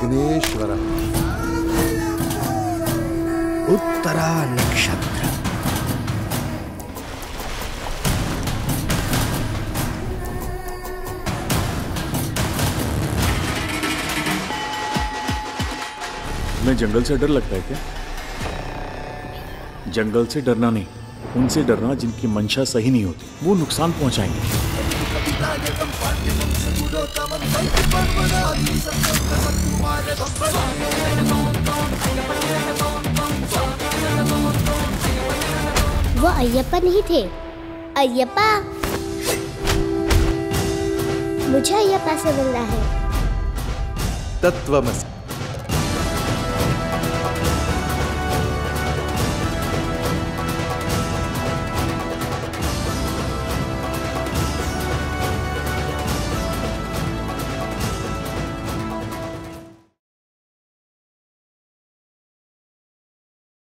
विघ्नेश्वर। उत्तरा नक्षत्र। तुम्हें जंगल से डर लगता है क्या? जंगल से डरना नहीं, उनसे डरना जिनकी मंशा सही नहीं होती, वो नुकसान पहुंचाएंगे। वो अय्यप्पा नहीं थे। अय्यप्पा, मुझे अय्यप्पा से मिलना है। तत्वमसि।